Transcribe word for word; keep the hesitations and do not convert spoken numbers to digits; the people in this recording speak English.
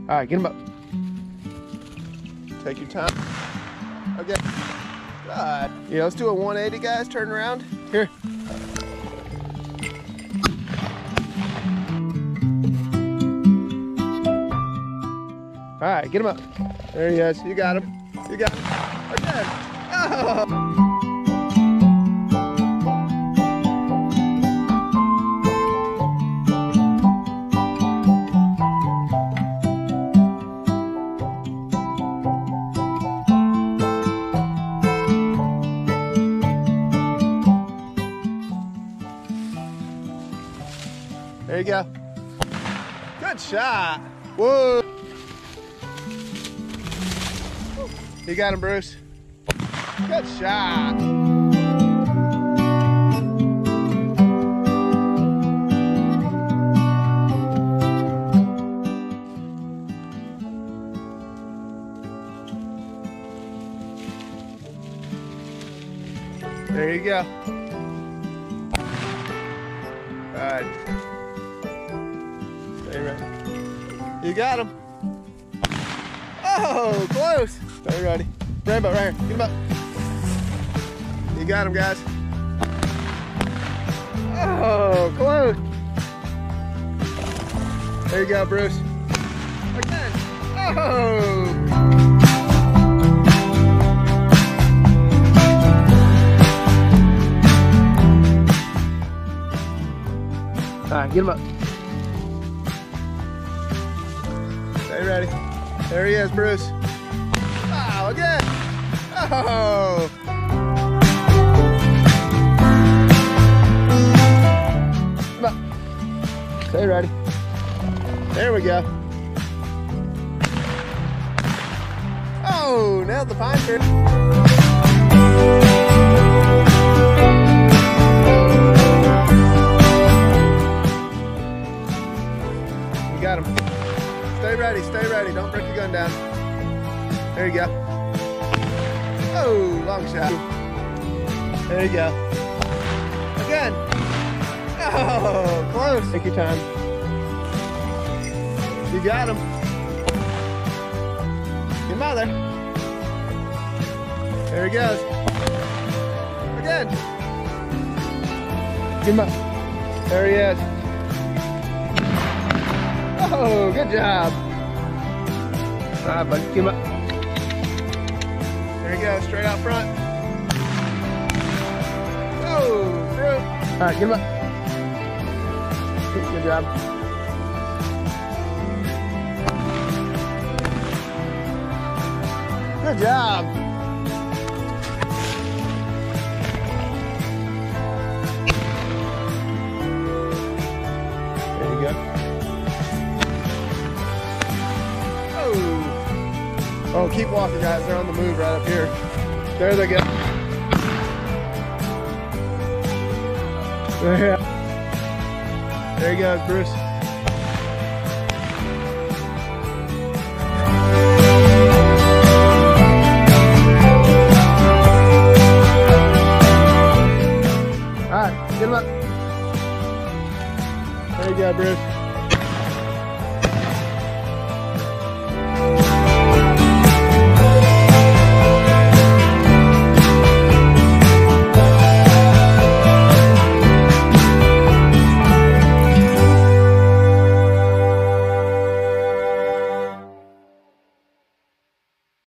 All right, get him up. Take your time. Okay. Good. Yeah, let's do a one eighty, guys. Turn around. Here. All right, get him up. There he is. You got him. You got him. Okay. Oh. There you go. Good shot. Whoa. You got him, Bruce. Good shot. There you go. All right. Stay ready. You got him. Oh, close. Stay ready. Rainbow, right here. Get him up. You got him, guys. Oh, close. There you go, Bruce. Again. Oh. All right, get him up. Stay ready. There he is, Bruce. Wow, again. Oh. Come on. Stay ready. There we go. Oh, nailed the pine tree. You got him. Stay ready, stay ready. Don't break your gun down. There you go. Oh, long shot. There you go. Again. Oh, close. Take your time. You got him. Your mother. There he goes. Again. Get him up. There he is. Oh, good job. All right, buddy, get him up. There you go, straight out front. Oh, through. All right, get him up. Good job. Good job. There you go. Oh, keep walking, guys. They're on the move right up here. There they go. There, there you go, Bruce. All right, get him up. There you go, Bruce.